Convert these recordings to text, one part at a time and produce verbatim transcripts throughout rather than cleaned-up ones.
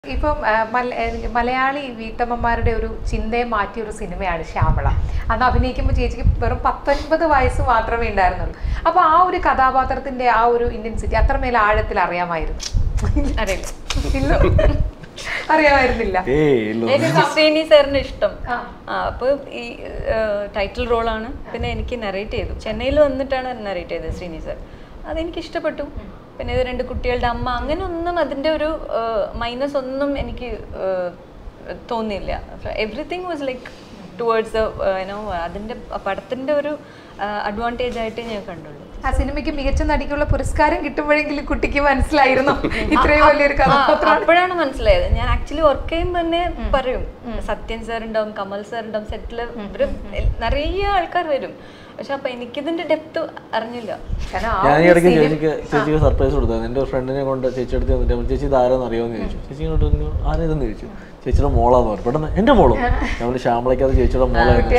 ഇപ്പം മലയാളി വീട്ടമ്മമാരുടെ ഒരു ചിന്തയെ മാറ്റിയ ഒരു സിനിമയാണ് ശ്യാമള. അന്ന് അഭിനയിക്കുമ്പോൾ ചേച്ചിക്ക് വെറും പത്തൊൻപത് വയസ്സ് മാത്രമേ ഉണ്ടായിരുന്നുള്ളൂ. അപ്പൊ ആ ഒരു കഥാപാത്രത്തിന്റെ ആ ഒരു ഇന്റൻസിറ്റി അത്രമേൽ ആഴത്തിൽ അറിയാമായിരുന്നു? അറിയില്ല, അറിയാമായിരുന്നില്ല. എനിക്ക് ശ്രീനി സാറിന് ഇഷ്ടം. അപ്പൊ ഈ ടൈറ്റിൽ റോളാണ്. പിന്നെ എനിക്ക് നറേറ്റ് ചെയ്തു, ചെന്നൈയിൽ വന്നിട്ടാണ് നറേറ്റ് ചെയ്തത് ശ്രീനി സാർ. അതെനിക്ക് ഇഷ്ടപ്പെട്ടു. പിന്നെ ഇത് രണ്ട് കുട്ടികളുടെ അമ്മ, അങ്ങനെ ഒന്നും അതിൻ്റെ ഒരു മൈനസ് ഒന്നും എനിക്ക് തോന്നിയില്ല. Everything was like towards you know അതിൻ്റെ പടത്തിൻ്റെ ഒരു അഡ്വാൻറ്റേജ് ആയിട്ട് ഞാൻ കണ്ടുള്ളൂ. ആ സിനിമയ്ക്ക് മികച്ച നടിക്കുള്ള പുരസ്കാരം കിട്ടുമ്പോഴെങ്കിലും കുട്ടിക്ക് മനസ്സിലായിരുന്നു ഇത്രയും വലിയൊരു കഥാപാത്രം? അപ്പോഴാണ് മനസ്സിലായത്. ഞാൻ ആക്ച്വലി വർക്ക് ചെയ്യുമ്പോൾ തന്നെ പറയും, സത്യൻ സാർ ഉണ്ടാവും, കമൽ സാർ ഉണ്ടാവും, സെറ്റില് ഇവര് നിറയെ ആൾക്കാർ വരും. പക്ഷെ അപ്പൊ എനിക്കിതിന്റെ ഡെപ്ത് അറിഞ്ഞില്ല. ഞാൻ ഈ ഇടയ്ക്ക് ചേച്ചിക്ക് ചേച്ചിക്ക് സർപ്രൈസ് കൊടുത്തായിരുന്നു. എൻ്റെ ഫ്രണ്ടിനെ കൊണ്ട് ചേച്ചി എടുത്ത് വന്നിട്ട് ചേച്ചി ഇത് ആരാന്ന് അറിയാമെന്ന് ചോദിച്ചു. ചേച്ചി കൊണ്ട് ആരേതെന്ന് ചോദിച്ചു. ചേച്ചിയുടെ മോളാന്ന് പറഞ്ഞു. പെട്ടെന്ന് എൻ്റെ മോളോ? നമ്മൾ ശ്യാമളയ്ക്ക് അത് ചേച്ചിയുടെ മോളായിരുന്നു.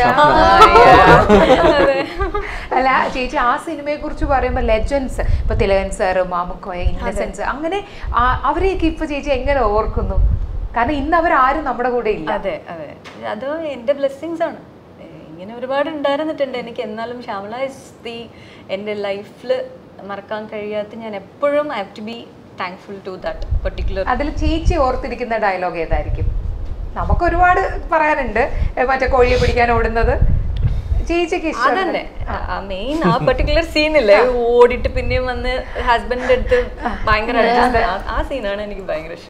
അല്ല ചേച്ചി, ആ സിനിമയെ കുറിച്ച് പറയുമ്പോൾ ലെജൻസ്, ഇപ്പൊ തിലകൻ സാർ, മാമുക്കോയ, ഇന്നസെൻസ്, അങ്ങനെ അവരെയൊക്കെ ഇപ്പൊ ചേച്ചി എങ്ങനെ ഓർക്കുന്നു? കാരണം ഇന്ന് അവരാരും നമ്മുടെ കൂടെ ഇല്ല. അതെ അതെ, അത് എൻ്റെ ബ്ലെസ്സിങ്സ് ആണ്. ഇങ്ങനെ ഒരുപാട് ഉണ്ടായിരുന്നിട്ടുണ്ട് എനിക്ക്. എന്നാലും ശ്യാമള ഇസ് ദി എൻ്റെ ലൈഫിൽ മറക്കാൻ കഴിയാത്ത, ഞാൻ എപ്പോഴും I have to be thankful to that particular. അതിൽ ചേച്ചി ഓർത്തിരിക്കുന്ന ഡയലോഗ് ഏതായിരിക്കും? നമുക്ക് ഒരുപാട് പറയാനുണ്ട്. മറ്റേ കോഴിയെ പിടിക്കാൻ ഓടുന്നത് ചേച്ചിക്ക് ഇഷ്ടം അതന്നെ. മെയിൻ ആ പെർട്ടിക്കുലർ സീനില്ലേ, ഓടിയിട്ട് പിന്നെയും വന്ന് ഹസ്ബൻഡിന്റെ അടുത്ത് ഭയങ്കര ആ സീനാണ് എനിക്ക് ഭയങ്കര ഇഷ്ടം.